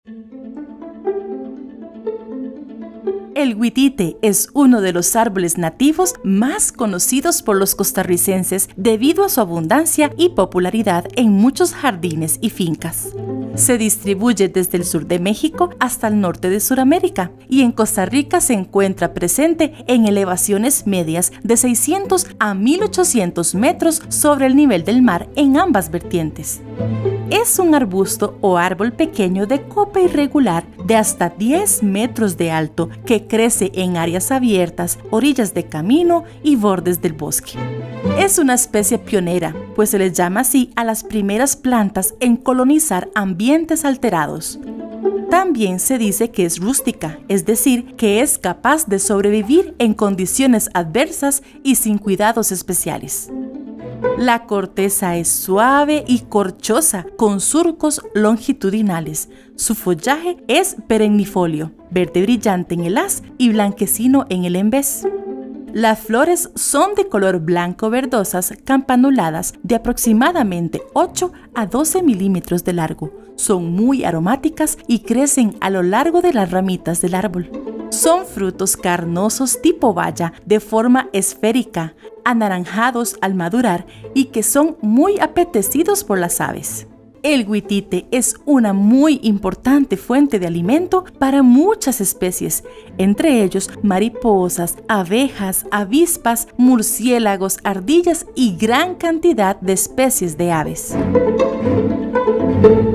El huitite es uno de los árboles nativos más conocidos por los costarricenses debido a su abundancia y popularidad en muchos jardines y fincas. Se distribuye desde el sur de México hasta el norte de Sudamérica y en Costa Rica se encuentra presente en elevaciones medias de 600 a 1800 metros sobre el nivel del mar en ambas vertientes. Es un arbusto o árbol pequeño de copa irregular de hasta 10 metros de alto que crece en áreas abiertas, orillas de camino y bordes del bosque. Es una especie pionera, pues se les llama así a las primeras plantas en colonizar ambientes alterados. También se dice que es rústica, es decir, que es capaz de sobrevivir en condiciones adversas y sin cuidados especiales. La corteza es suave y corchosa, con surcos longitudinales. Su follaje es perennifolio, verde brillante en el haz y blanquecino en el envés. Las flores son de color blanco verdosas, campanuladas, de aproximadamente 8 a 12 milímetros de largo. Son muy aromáticas y crecen a lo largo de las ramitas del árbol. Son frutos carnosos tipo baya, de forma esférica, anaranjados al madurar y que son muy apetecidos por las aves. El huitite es una muy importante fuente de alimento para muchas especies, entre ellos mariposas, abejas, avispas, murciélagos, ardillas y gran cantidad de especies de aves.